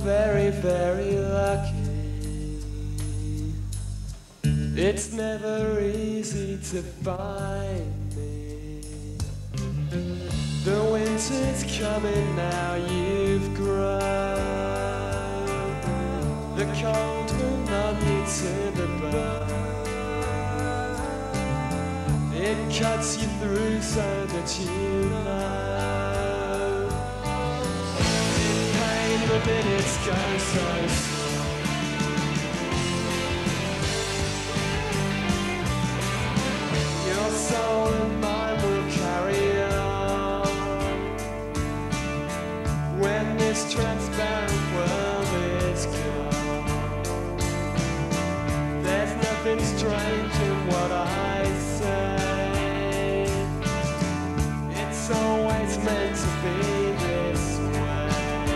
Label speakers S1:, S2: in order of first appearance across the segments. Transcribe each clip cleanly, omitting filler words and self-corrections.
S1: very, very lucky. It's never easy to find me. The winter's coming now, you've grown. The cold will numb you to the bone. It cuts you through so that you know. In pain, the minutes go so slow. Your soul and mine will carry on when this transparent world is gone. There's nothing strange in what I say. It's always meant to be this way.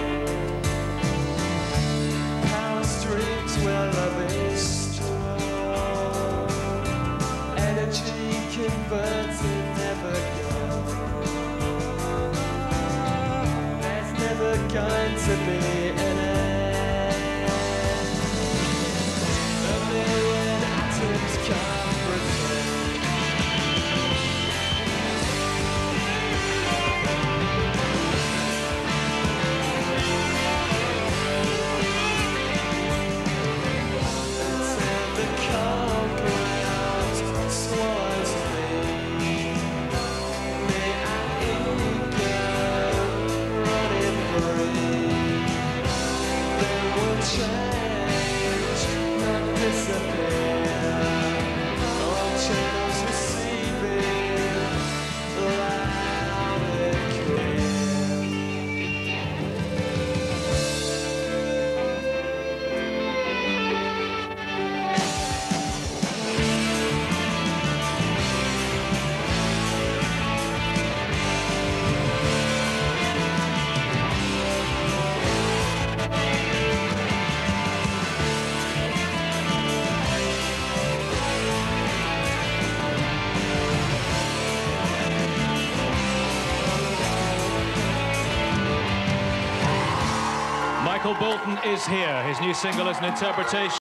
S1: Power streams where love is strong. Energy converted, never gone. There's never going to be an end. A million atoms can't pretend. Until the cold ground swallows me. May I go running free. Then we'll change, not disappear. All channels receiving loud and clear.
S2: Michael Bolton is here. His new single is an interpretation